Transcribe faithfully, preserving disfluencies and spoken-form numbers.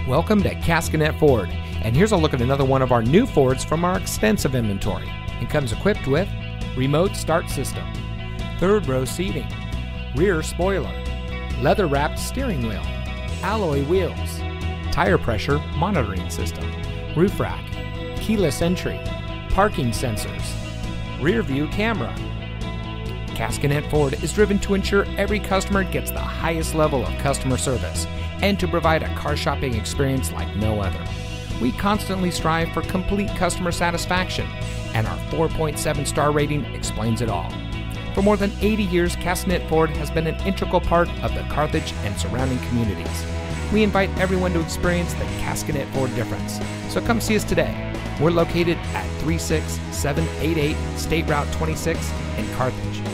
Welcome to Cascanet Ford, and here's a look at another one of our new Fords from our extensive inventory. It comes equipped with remote start system, third row seating, rear spoiler, leather-wrapped steering wheel, alloy wheels, tire pressure monitoring system, roof rack, keyless entry, parking sensors, rear view camera. Cascanet Ford is driven to ensure every customer gets the highest level of customer service and to provide a car shopping experience like no other. We constantly strive for complete customer satisfaction, and our four point seven star rating explains it all. For more than eighty years, Cascanet Ford has been an integral part of the Carthage and surrounding communities. We invite everyone to experience the Cascanet Ford difference. So come see us today. We're located at three six seven eight eight State Route twenty-six in Carthage.